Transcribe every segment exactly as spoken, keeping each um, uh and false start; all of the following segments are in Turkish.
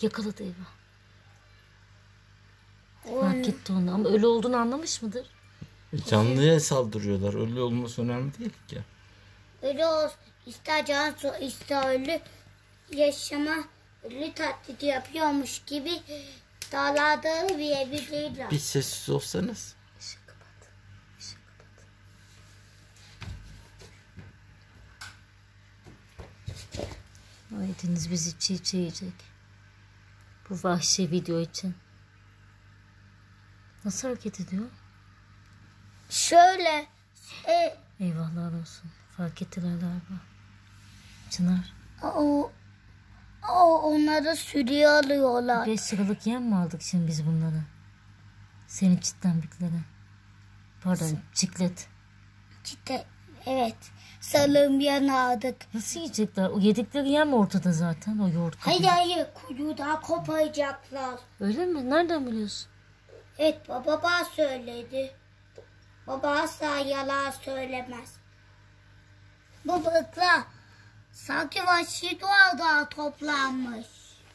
yakaladı eyvah. Fark etti onu ama ölü olduğunu anlamış mıdır? Canlıya saldırıyorlar. Ölü olması önemli değil ki. Ölü olsun. İster can ister ölü yaşama ölü taklidi yapıyormuş gibi dağlarda üreyebilirler. Bir sessiz olsanız. Işık kapat. Işık kapat. Ay Deniz bizi çiğ çiğ yiyecek. Bu vahşi video için. Nasıl hareket ediyor? Şöyle. E, Eyvahlar olsun. Fark ettiler galiba. Çınar. o, o onları sürüye alıyorlar. Beş liralık yem mi aldık şimdi biz bunları? Senin çitlenbikleri. Pardon çiklet. İşte evet. Salımyan aldık. Nasıl yiyecekler? O yedikleri yem ortada zaten. O yoğurt Hayır kabı. hayır. Kuyudan koparacaklar. Öyle mi? Nereden biliyorsun? Evet baba söyledi. Baba asla yalan söylemez. Bu balıklar sanki vahşi doğada toplanmış.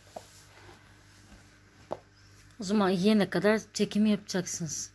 O zaman yiyene kadar çekimi yapacaksınız.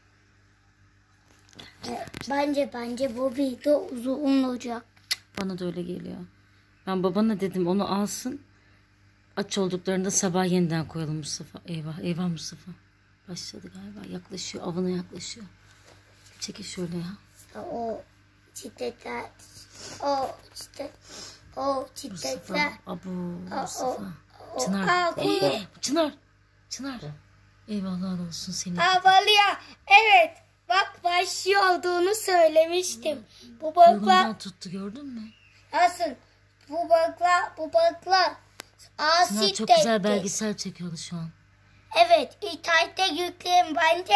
Bence bence bu video uzun olacak. Bana da öyle geliyor. Ben babana dedim onu alsın. Aç olduklarında sabah yeniden koyalım Mustafa. Eyvah eyvah Mustafa. Başladı galiba. Yaklaşıyor. Avına yaklaşıyor. Çekil şöyle ya. O çiçekler. O çiçek. O Mustafa. çiçekler. Abu O, Mustafa. o, Çınar. Aa, Ee, Çınar. Çınar. Eyvahlar olsun seni. Havalıya. Evet. Bak vahşi olduğunu söylemiştim. Bu balıklar Kuyruğundan tuttu gördün mü? nasıl? Bu balıklar, bu balıklar Çınar asi çok güzel tekti. belgesel çekiyordu şu an. Evet, internette yükleyin bence.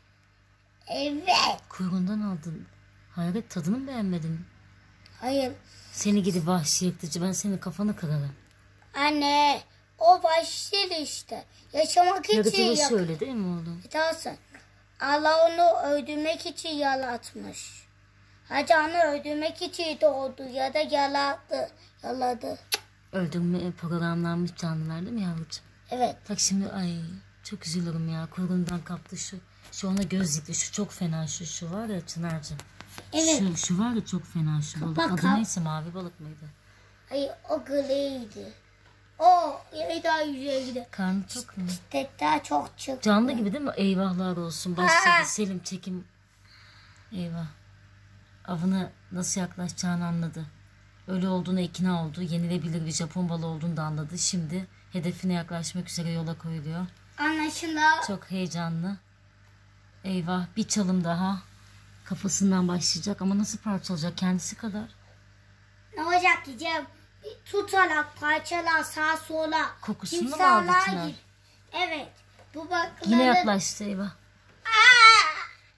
Evet. Kuyruğundan aldın. Hayret tadını mı beğenmedin? Hayır. Seni gidi vahşi yırtıcı ben senin kafanı kırarım. Anne, o vahşi işte. Yaşamak için Yaratılışı yap. öyle değil mi oğlum? Biliyorsun, Allah onu öldürmek için yaratmış. Ha canı öldürmek için doğdu ya da yaladı. Yaladı. Öldürme programlanmış canlılar değil mi yavrucuğum? Evet. Bak şimdi ay çok üzülürüm ya. Kuyruğundan kaptı şu. Şu ona göz dikti. Şu çok fena şu. Şu var ya Çınar'cığım. Evet. Şu, şu var ya çok fena şu balık. Bak, Adı kap- neyse mavi balık mıydı? Hayır, o griydi. O yerden yüzeydi. Karnı çok mu? Tekrar çok çıktı. Canlı gibi değil mi? Eyvahlar olsun. Başladı. Aa! Selim çekim. Eyvah. Avına nasıl yaklaşacağını anladı. Ölü olduğuna ikna oldu. Yenilebilir bir Japon balığı olduğunu da anladı. Şimdi hedefine yaklaşmak üzere yola koyuluyor. Anlaşılan. Çok heyecanlı. Eyvah bir çalım daha. Kafasından başlayacak ama nasıl parçalayacak kendisi kadar. Ne olacak diyeceğim. Tutarak parçalar sağa sola. Kokusunu mu Timsahlar aldı Çınar? gibi. Evet. Bu balıkların. Yine yaklaştı eyvah. Aa!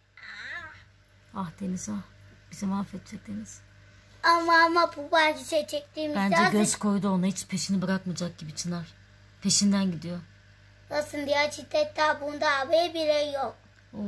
Ah Deniz ah. Bizi mahvedecek Deniz. Ama ama bu balığı çektiğimizde Bence nasıl, göz koydu ona hiç peşini bırakmayacak gibi Çınar. Peşinden gidiyor. nasıl diye çiftlikte bunda haberi bile yok. Oo.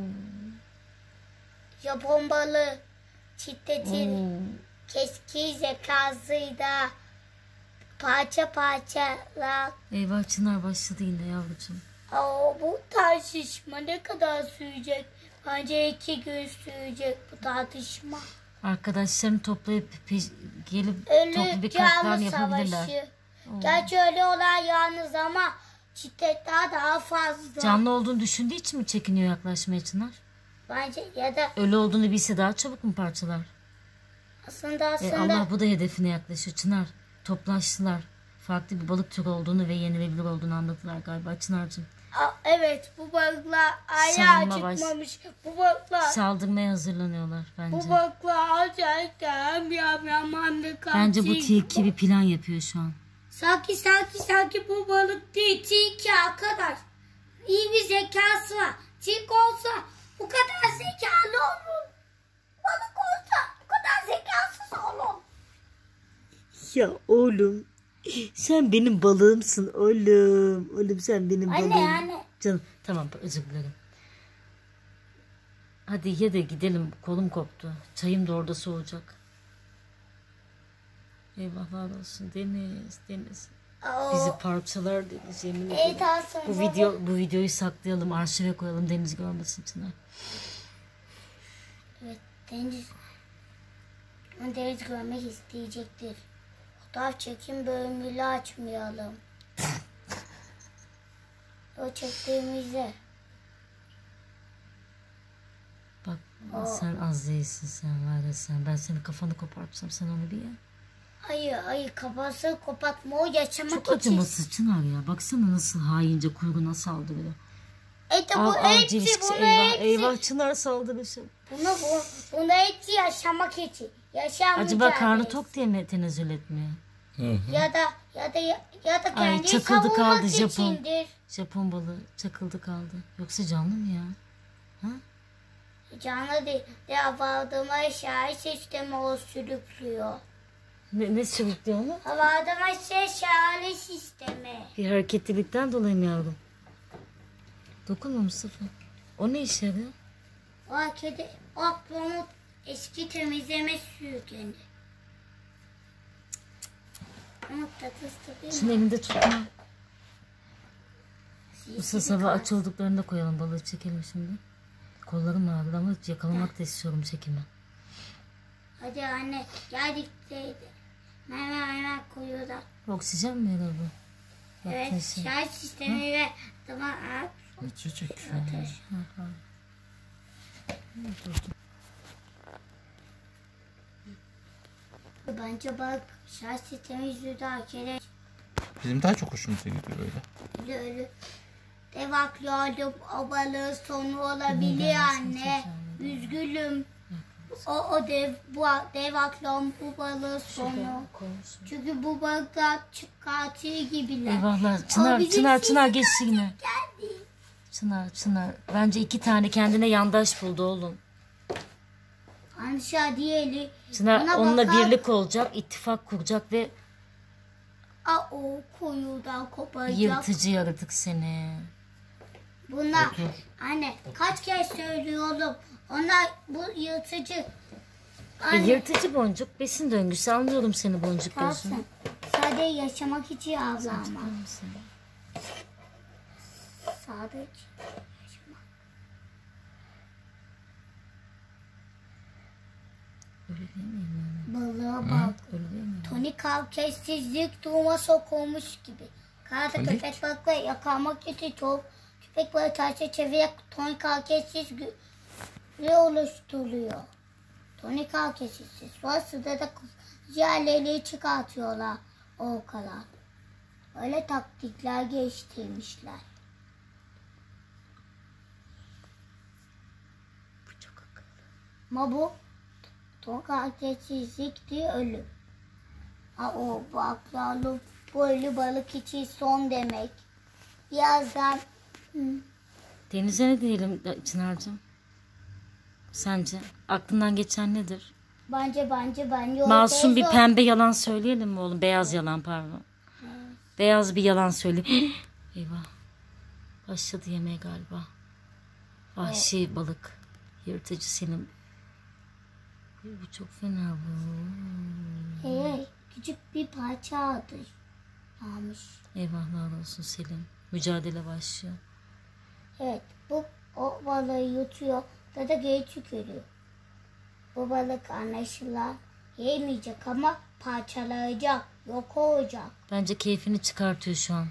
Japon balığı çitletin Oo. keskin zekasıyla parça parçalar. Eyvah Çınar başladı yine yavrucuğum. Aa, bu tartışma ne kadar sürecek? Bence iki gün sürecek bu tartışma. Arkadaşlarını toplayıp peş- gelip toplu bir Ölü katliam canlı yapabilirler. savaşı. Gerçi öyle olay yalnız ama şiddetler daha fazla. Canlı olduğunu düşündüğü için mi çekiniyor yaklaşmaya Çınar? Bence ya da Ölü olduğunu bilse daha çabuk mu parçalar? aslında E aslında Allah bu da hedefine yaklaşıyor Çınar. Toplaştılar. Farklı bir balık türü olduğunu ve yenilebilir olduğunu anladılar galiba Çınar'cığım. Aa, evet bu balıklar Savunma ayağa baş- çıkmamış. Bu balıklar Saldırmaya hazırlanıyorlar bence. bu balıklar acayip yam yamandı katil. Bence bu tilki bir plan yapıyor şu an. Sanki sanki sanki bu balık değil tilki arkadaş. İyi bir zekası var. Tilki olsa bu kadar zekalı olur. Balık olsa bu kadar zekasız olur. Ya oğlum sen benim balığımsın oğlum. Oğlum sen benim Anne, balığım. anne. Canım tamam özür dilerim. Hadi ye de gidelim kolum koptu. Çayım da orada soğuyacak. Eyvahlar olsun Deniz Deniz. Oo. Bizi parçalar Deniz, yemin Evet ederim. olsun. Bu baba. video bu videoyu saklayalım, arşive koyalım, Deniz görmesin Çınar. Evet, Deniz. Deniz görmek isteyecektir. Fotoğraf çekim bölümüyle açmayalım. O çektiğimizde. Bak Aa. sen az değilsin sen var ya sen. Ben senin kafanı kopartsam sen onu bir ye. Hayır hayır kafası kopatma o yaşamak Çok için. acımasız Çınar ya. Baksana nasıl haince kuyruğuna saldırıyor. Evet bu Al al hepsi ceviz bunu eyvah hepsi. eyvah Çınar saldırışı. Bunu bu, bunu hepsi yaşamak için. Yaşam Acaba karnı mücadelesi. tok diye mi tenezzül etmiyor? Hı hı. Ya da ya da ya da Ay, kendi çakıldı savunmak kaldı Japon. içindir. Japon balığı çakıldı kaldı. Yoksa canlı mı ya? Canlı değil. Havadama işaret sistemi o sürüklüyor. Ne, ne sürüklüyor onu? Havadama işaret sistemi. Bir hareketlilikten dolayı mı yavrum? Dokunma Mustafa. O ne işe yarıyor? O kedi aklımı eski temizleme sürgeni. Ama tatlısı tabii. Şunu elinde tutma. Usta sabah aç olduklarında koyalım, balığı çekelim şimdi. Kollarım ağrıdı ama yakalamak da istiyorum çekimi. Hadi anne geldik dedi. Hemen hemen koyuyorlar. Oksijen mi herhalde bu? Evet Yaptığın şey. şarj sistemi ve tamam abi. Ne çocuk? Ateş. Ha, ha. Bence bak şarj sistemi yüzünden kere Bizim daha çok hoşumuza gidiyor öyle. öyle öyle. Devaklı oldum o balığın sonu olabilir anne. Üzgünüm. O, o dev, bu devaklon bu balığın sonu. Çünkü bu balıklar katil gibiler. Eyvahlar. Çınar, bizim Çınar, Çınar sesi geçti yine. Geldi. Çınar, Çınar. Bence iki tane kendine yandaş buldu oğlum. Anşa diyelim. Çınar Buna onunla bakar- birlik olacak, ittifak kuracak ve Aa, o kuyudan kopacak. yırtıcı yaratık seni. Buna anne kaç kez söylüyorum. Ona bu yırtıcı. E, Anne yırtıcı boncuk, besin döngüsü, anlıyorum seni boncuk gözüm. kalsın. Sadece yaşamak için ağlama. Sadece yaşamak. Öyle değil miyim Balığa yani? bak. Öyle değil miyim? Tonik kavkesizlik duruma sokulmuş gibi. Karada Tonik? köpek balıkları yakalamak için çok köpek balığı taşı çevirerek tonik kavkesiz ve oluşturuyor. Tonik kavkesiz. Sonrasında da ciğerleri çıkartıyorlar o kadar. Öyle taktikler geliştirmişler. Bu çok akıllı. Ama bu tonik kavkesizlik değil ölüm. Ha o baklalı bu ölü balık için son demek. Birazdan hı, Denize ne diyelim Çınar'cığım? Sence? Aklından geçen nedir? bence bence bence Masum bir ortaya pembe yalan söyleyelim mi oğlum? Beyaz yalan pardon. Beyaz bir yalan söyle. Eyvah. Başladı yemeğe galiba. Vahşi balık. Yırtıcı senin. Ay, bu çok fena bu. Hey, hey, küçük bir parça aldı. Almış. Eyvahlar olsun Selim. Mücadele başlıyor. Evet bu o balığı yutuyor da da geri tükürüyor. Bu balık anlaşılan yemeyecek ama parçalayacak, yok olacak. Bence keyfini çıkartıyor şu an.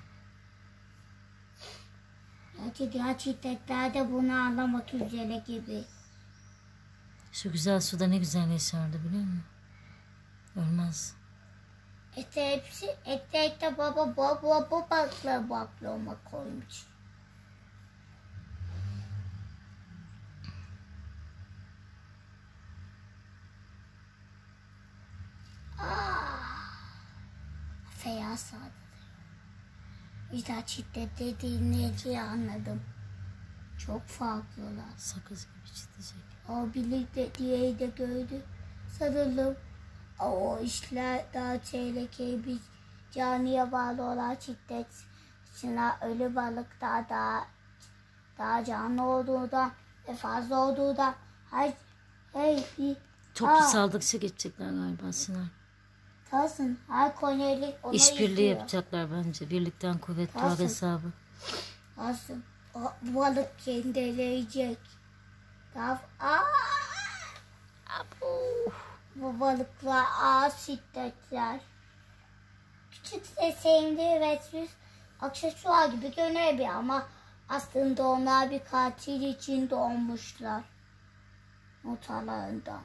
Belki diğer çiftlikler de bunu anlamak üzere gibi. Şu güzel suda ne güzel yaşardı biliyor musun? Ölmez. Ete hepsi, ete ete baba baba bu balıkları baklama koymuş. Feyyaz sağladı. İşte şiddet dediğini diye anladım. Çok farklılar. Sakız gibi çitecek. O birlikte diğeri de gördü. Sarılım. O işler daha tehlikeli bir canlıya bağlı olan şiddet. Şuna ölü balık daha daha daha canlı olduğundan ve fazla olduğundan her hey bir Çok Aa. saldıkça geçecekler galiba Sinan. Kalsın. Her Korneli ona İşbirliği izliyor. yapacaklar bence. Birlikten kuvvet doğar Kalsın. hesabı. Kalsın. O balık kendileyecek. Daha... Aa! Bu balıklar ağır şiddetler. Küçükse sevimli ve süs aksesuar gibi görünebilir ama aslında onlar bir katil için doğmuşlar. Notalarından.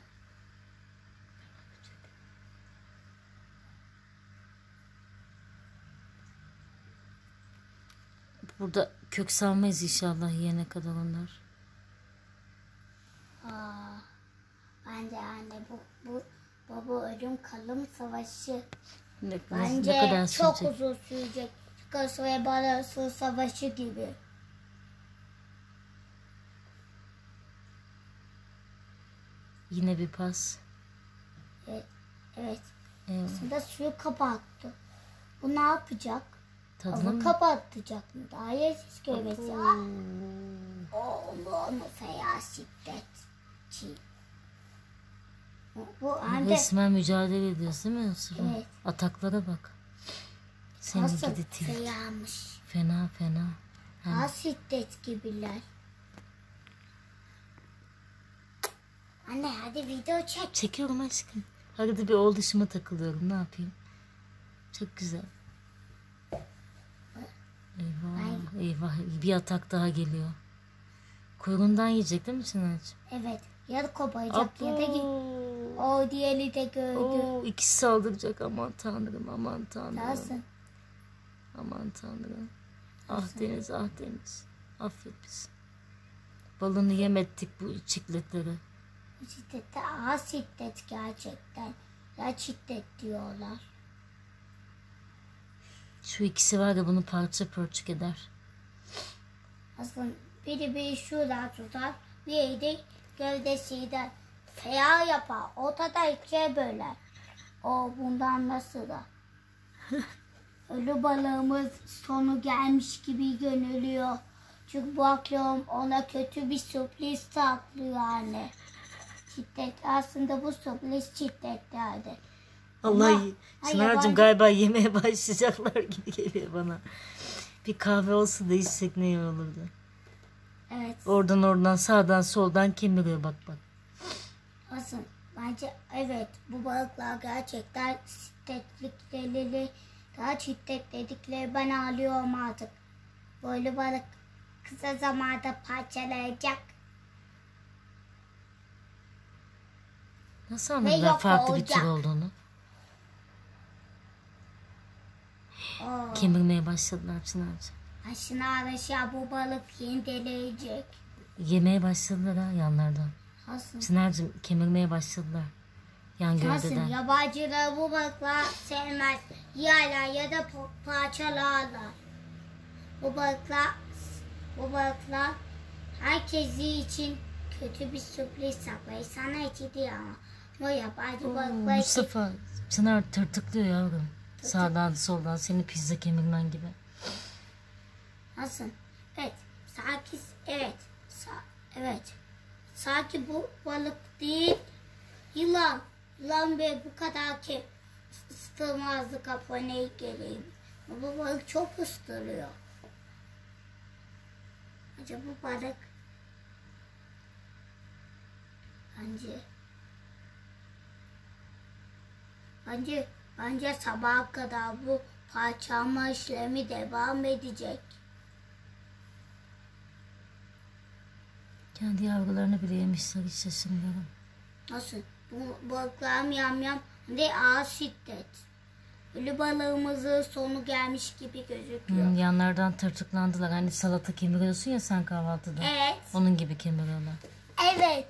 Burada kök salmayız inşallah yiyene kadar onlar. Aa, bence anne bu bu baba ölüm kalım savaşı. Ne, Bence ne kadar çok sürecek? uzun sürecek. Çıkarsa ve balası savaşı gibi. Yine bir pas. Evet. Evet. Eyvah. Aslında suyu kapattı. Bu ne yapacak? Tadını Ama mı? kapatacak mı? Daha yersiz görmesi. Oğlum feya şiddetçi. Bu, bu anne Resmen mücadele ediyoruz değil mi Mustafa? Evet. Ataklara bak. Seni nasıl gidi tilki. feyamış. Fena fena. Daha şiddet gibiler. Anne hadi video çek. Çekiyorum aşkım. Arada bir olduşuma takılıyorum. Ne yapayım? Çok güzel. Eyvah, eyvah. Bir atak daha geliyor. Kuyruğundan yiyecek değil mi Çınar'cığım? Evet. Ya da koparacak ya da git. O diğeri de gördü. Oo, ikisi saldıracak. Aman tanrım, aman tanrım. Nasıl? Aman tanrım. Ah Deniz, ah Deniz. Affet bizi. Balını yem ettik bu çikletleri. Şiddette ağır şiddet gerçekten. Ya şiddet diyorlar. Şu ikisi var ya bunu parça pörçük eder. Aslında biri bir şuradan tutar, biri de gövdesiyle feya yapar. Ortada ikiye böler. O bundan nasıl da? Ölü balığımız sonu gelmiş gibi gönülüyor. Çünkü bu akşam ona kötü bir sürpriz saklıyor anne. Şiddet aslında bu sürpriz şiddetlerdi. Allah Ama- Çınar'cığım Ay, galiba yemeye başlayacaklar gibi geliyor bana. Bir kahve olsa da içsek ne iyi olurdu. Evet. Oradan oradan sağdan soldan kemiriyor bak bak. Aslında bence evet bu balıklar gerçekten şiddetlikleri daha şiddetledikleri ben alıyorum artık. Böyle balık kısa zamanda parçalayacak. Nasıl Ve anladılar yok farklı bir olacak. tür olduğunu? Oo. Kemirmeye başladılar Çınar'cığım. Aşına alaşağı bu balık yendeleyecek. Yemeye başladılar ha yanlardan. Nasıl? Çınar'cığım kemirmeye başladılar. Yan Nasıl? gövdeden. Yabancılar bu balıklar sevmez. Yerler ya da pa- parçalarlar. Bu balıklar bu balıklar herkesi için kötü bir sürpriz saklayır. Sana için değil ama. O yabancı Oo, balıklar için Mustafa Çınar tırtıklıyor yavrum. Sağdan soldan seni pizza kemirmen gibi. nasıl? Evet. Sanki evet. Sa- evet. Sanki bu balık değil. Yılan. Yılan ve bu kadar ki ısırmazdı kafanı geleyim. Bu balık çok ısırıyor. Acaba bu balık bence bence bence sabaha kadar bu parçalama işlemi devam edecek. Kendi yavrularını bile yemişler hiç şaşırmıyorum. Nasıl? Bu balıklar yam yam ve ağır şiddet. Ölü balığımızın sonu gelmiş gibi gözüküyor. Hmm, yanlardan tırtıklandılar. Hani salata kemiriyorsun ya sen kahvaltıda. Evet. Onun gibi kemiriyorlar. Evet.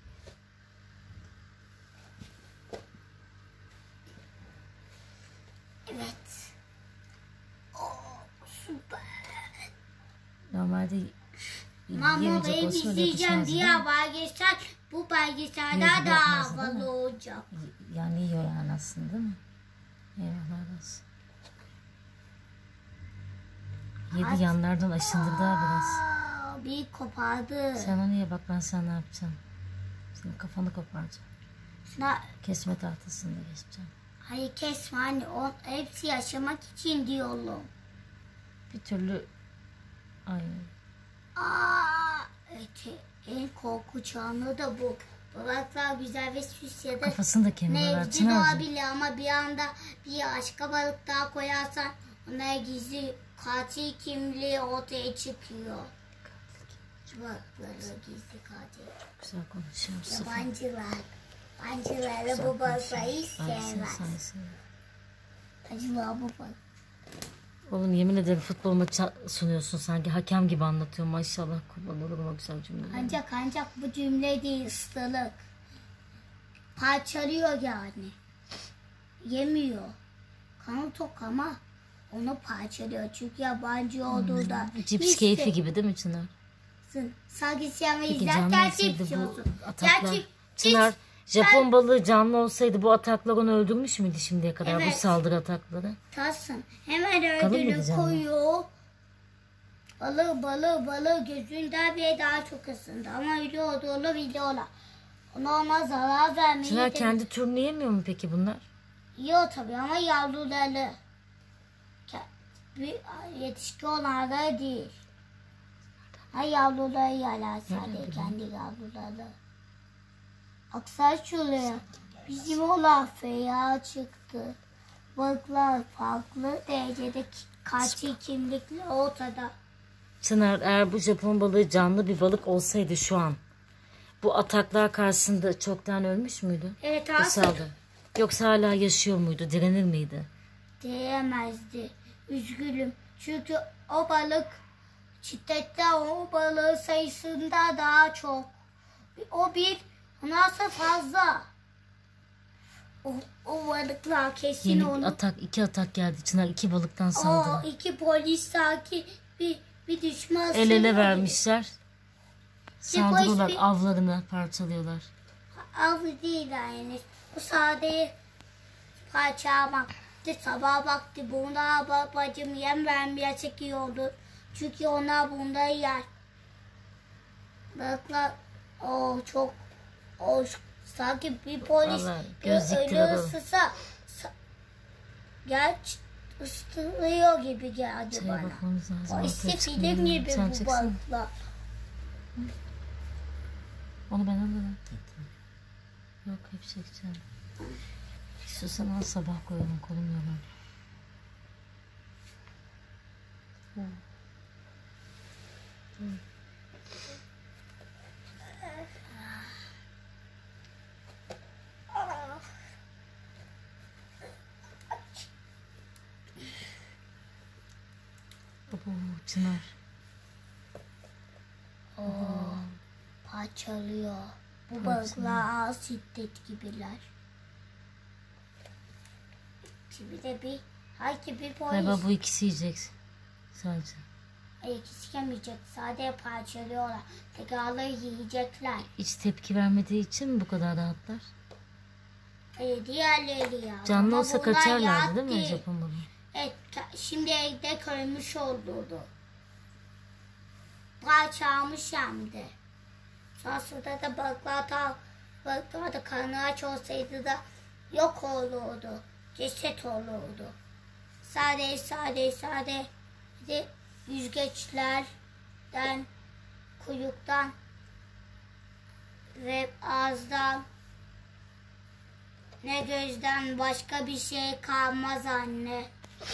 Evet. Oh, süper. Normalde Mama yemeyecek benim olsa öyle izleyeceğim yapışmaz, diye değil mi? belgesel bu belgeselden Yedi daha yapmaz, değil mi? havalı olacak. Yani yiyor yani aslında değil mi? Eyvallah olsun. Yedi Aç. yanlardan aşındırdı ha biraz. Aa, bir kopardı. Sen onu ye bak ben sana ne yapacağım. Senin kafanı koparacağım. Şuna Kesme tahtasını da geçeceğim. Hayır kesme anne. O, hepsi yaşamak için diyorum. Bir türlü ay Aa, evet, en korkunç anı da bu. Balıklar güzel ve süs ya da kafasını da kemiğe ver nevci Çınar'cığım. doğabilir ama bir anda bir başka balık daha koyarsan ona gizli katil kimliği ortaya çıkıyor. Balıkları gizli katil. Güzel konuşuyor Mustafa. Yabancılar. Yabancıları Güzel bu balıkları konuşuyor. hiç Ay, sen- sevmez. sen- sen- Acaba bu balık. Oğlum yemin ederim futbol maçı sunuyorsun sanki. Hakem gibi anlatıyor maşallah. Kurban olurum o güzel cümleler. Ancak ancak bu cümle değil ıslalık. Parçalıyor yani. Yemiyor. Kanı tok ama onu parçalıyor. Çünkü yabancı olduğu da Cips hiç keyfi gibi değil mi Çınar? sevmezsin. Sanki sinema Peki izlerken canlı cips olsaydı bu yiyorsun. ataklar... Gerçi Çınar, cips- Japon balığı canlı olsaydı bu ataklar onu öldürmüş müydü şimdiye kadar bu Evet. saldırı atakları? Tatsın. Hemen Kalın ödülü mıydı canlı? koyuyor. Balığı balığı balığı gözünden bile daha çok ısındı. Ama öyle olduğunu biliyorlar. Ona ona zarar vermeyi Çınar de kendi türünü yemiyor mu peki bunlar? yiyor tabii ama yavruları. Ke- Bir yetişkin olanları değil. Ha yavruları yerler sadece kendi yavruları. Aksar şuraya. Bizim olan feya çıktı. Balıklar farklı derecede ki- katil kimlikli ortada. Çınar eğer bu Japon balığı canlı bir balık olsaydı şu an bu ataklar karşısında çoktan ölmüş müydü? Evet Bu aslında saldırı. Yoksa hala yaşıyor muydu? Direnir miydi? diyemezdi. Üzgünüm. Çünkü o balık şiddetli o balığın sayısında daha çok. O bir nasıl fazla. O, o balıklar kesin Yeni onu. atak, iki atak geldi. Çınar iki balıktan O saldırı. iki polis sanki bir, bir düşman. El ele sınırı- vermişler. Saldırıyorlar, bir- avlarını parçalıyorlar. Av değil yani. Bu sadece parçalamak. De sabah baktı buna bak bacım yem vermeye çekiyordu. Çünkü onlar bunda yer. Balıklar o çok o sanki bir polis Vallahi bir göz ölü diktiler o. ısısa sa- gerçi ısıtılıyor gibi geldi Şeye bana. bakmamız lazım. O ortaya işte çıkmıyor. film gibi Sen bu çeksene. balıklar. Onu ben alırım. Yok hep çekeceğim. İstiyorsan al sabah koyalım kolum yoruldu. Oo, Çınar. Parçalıyor. Bu balıklar az şiddet gibiler. Şimdi de bir hangi bir polis Galiba bu ikisi yiyecek. Sadece. ikisi yemeyecek. Sadece parçalıyorlar. Tekrarları yiyecekler. Hiç tepki vermediği için mi bu kadar rahatlar? E, diğerleri ya. Canlı Ama olsa bunlar kaçarlardı değil mi yattı. Japon balığı? Evet. ka- Şimdi evde ölmüş olurdu. Parçalamış hem de. Sonrasında da balıklar da balıklar da karnı aç olsaydı da yok olurdu. Ceset olurdu. Sade sade sade bir de yüzgeçlerden kuyruktan ve ağızdan ne gözden başka bir şey kalmaz anne.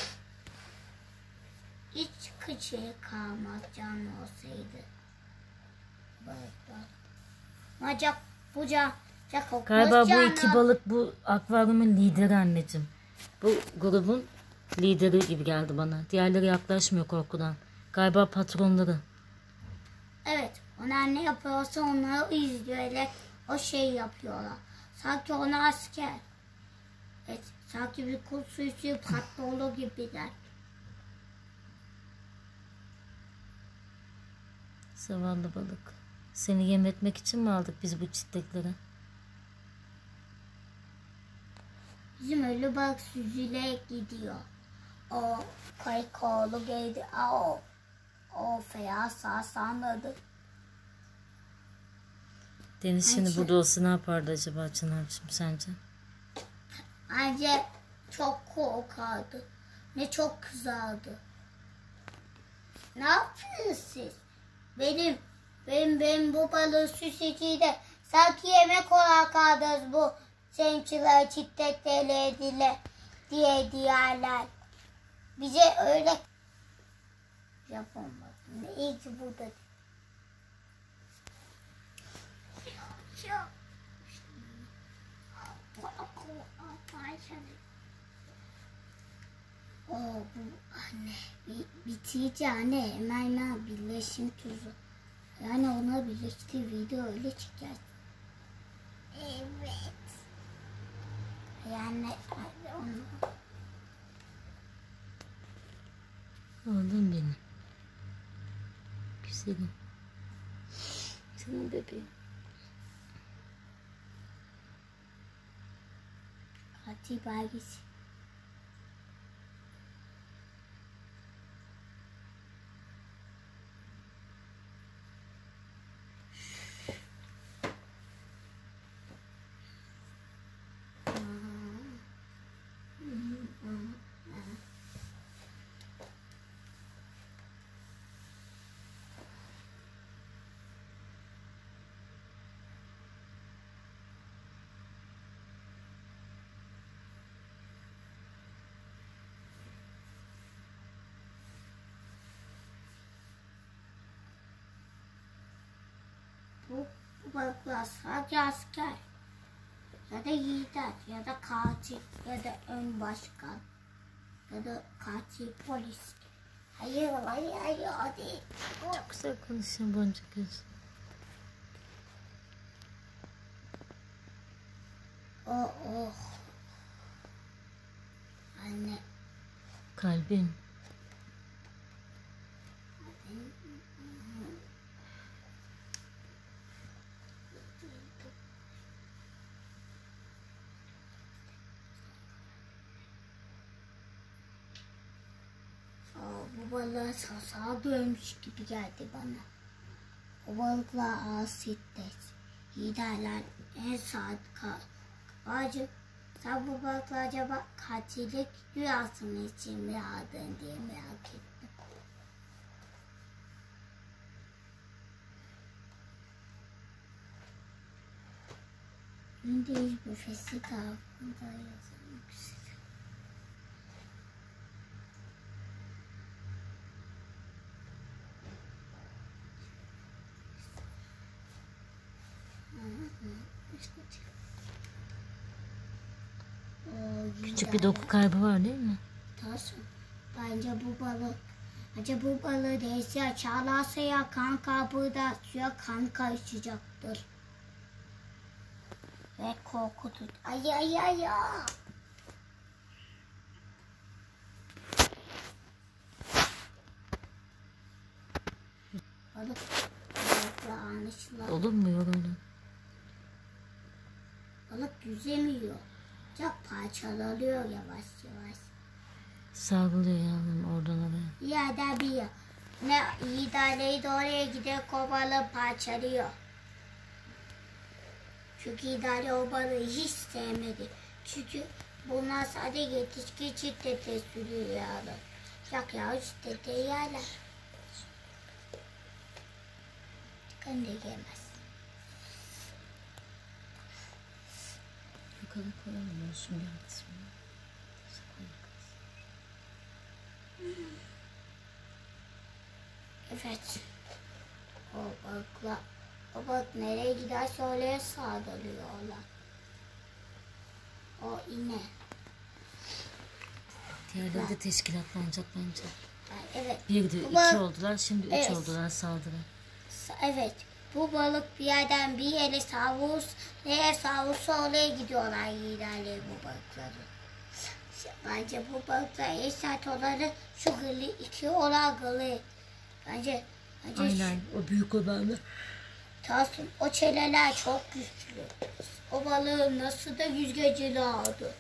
Hiç kıçı kalmaz canlı olsaydı. Balıklar. Acak buca cak Galiba bu iki balık bu akvaryumun lideri anneciğim. Bu grubun lideri gibi geldi bana. Diğerleri yaklaşmıyor korkudan. Galiba patronları. Evet, onlar ne yapıyorsa onları izleyerek o şey yapıyorlar. Sanki ona asker. Evet, sanki bir kul suyusu patronu gibiler. Zavallı balık. Seni yem etmek için mi aldık biz bu çitlekleri? Bizim ölü balık süzülerek gidiyor. O kayıkoğlu geldi. O, o feya sasanladı. Deniz şimdi Ay, burada olsa ne yapardı acaba Çınar'cığım sence? Bence çok korkardı. Ne çok kızardı. Ne yapıyorsunuz siz? Benim, benim, benim bu balığı süseciyle sanki yemek olarak aldınız bu seninkiler şiddetle dile diye diyorlar. Bize öyle yapamadım. İyi ki burada. Oo, bu anne bir, bitici anne hemen hemen birleşim tuzu. Yani ona birleşti video öyle çıkacak. Evet. Yani onu. Oğlum benim. Güzelim. Senin bebeğin. Katil belgesi. Bu, bu balıklar sadece asker ya da yiğitler ya da katil ya da ön başkan ya da katil polis. Hayır hayır hayır hadi. Çok güzel konuşuyorsun boncuk göz. Oh oh. Anne. Kalbim. Bu balığa sasağa dönmüş gibi geldi bana. O balıklar asittir. Liderler en sadık acı. Sen bu balıklar acaba katillik rüyasının için mi aldın diye merak ettim. Gündeyiz büfesi tarafında yazılmış. Küçük bir doku kaybı var değil mi? Tasım. Bence bu balık. Acaba bu balığı değilse açarlarsa ya kan kabuğu da suya kan karışacaktır. Ve korkutut. Ay ay ay ya. Balık. Balıkla anlaşılan. Olunmuyor öyle. Balık yüzemiyor. Çok parçalanıyor yavaş yavaş. Savruluyor yavrum oradan oraya. Bir yerden bir yer. Ne iyi de oraya gidiyor o balığı parçalıyor. Çünkü idare o balığı hiç sevmedi. Çünkü bunlar sadece yetişkin şiddete sürüyor yani. Yok ya şiddete yerler. Dikkat de yemez. Yukarı koyalım olsun biraz. Evet. O balıkla, o balık nereye giderse oraya saldırıyorlar. O iğne. Diğerleri de teşkilatlanacak bence. Yani evet. Bir de Bu iki balık- oldular, şimdi üç Evet. oldular saldırı. Evet. Bu balık bir yerden bir yere savurus, nereye savursa oraya gidiyorlar yiğilerle bu balıkları. Bence bu balıklar en sert olanı şu gırlı, iki olan gırlı. Bence, bence Aynen, o büyük olanı. Tasım, o çeneler çok güçlü. O balığı nasıl da yüzgecili aldı.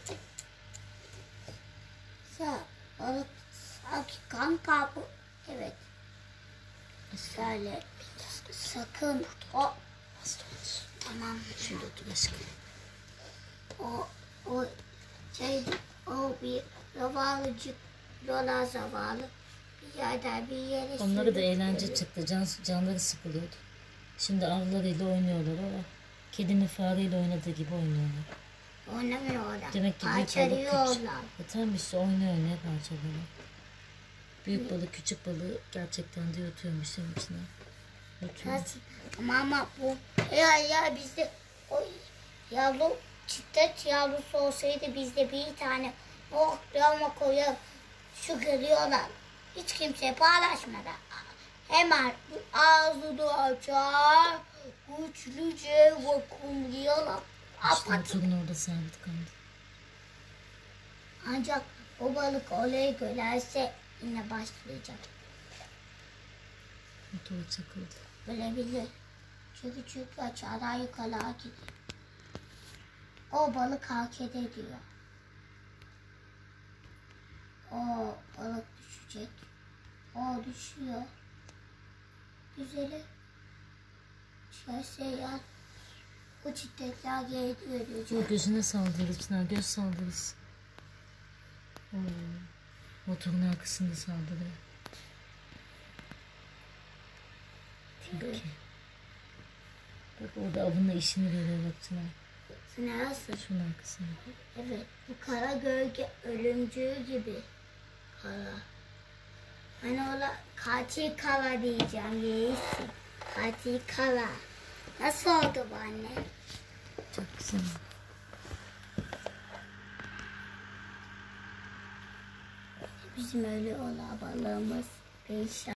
Sa balık sanki kan kapı. Evet. Şöyle sakın o tamam Şurada otur aşkım. o o şey O bir zavallıcık, yola zavallı. Bir yerden bir yere Onlara da sürükledi. eğlence çıktı. Can, canları sıkılıyordu. Şimdi avlarıyla oynuyorlar ama kedinin fareyle oynadığı gibi oynuyorlar. Oynamıyorlar. Demek ki büyük balık küçük. Parçalıyorlar. E tamam işte oynuyor oynaya parçalıyorlar. Büyük balık küçük balığı gerçekten de yutuyormuş senin içine. Yutuyor. Nasıl? Ama ama bu ya ya bizde o yavru çiftlet yavrusu olsaydı bizde bir tane o yavma koyup şu görüyorlar. Hiç kimse paylaşmadan. Hemen ağzını açar. Güçlüce vakumluyorlar. İşte motorun orada sabit kaldı. Ancak o balık orayı görerse yine başlayacak. Motor çakıldı. Ölebilir. Çünkü çünkü aşağıdan yukarıya gidiyor. O balık hareket ediyor. O balık düşecek. O düşüyor. Güzeli. Düşerse ya. Bu çiftlikler geri dönecek. O gözüne saldırır Çınar. Göz saldırısı. Oo. Motorun arkasında saldırıyor. Tilki. Bak orada avınla işini veriyor bak Çınar. Nasıl? Şunun arkasında. Evet. Bu kara gölge ölümcül gibi. Kara. Hani ona katil kara diyeceğim. Yeğilsin. Katil kara. Nasıl oldu bu anne? Çok güzel. Bizim öyle olan balığımız. Perişan.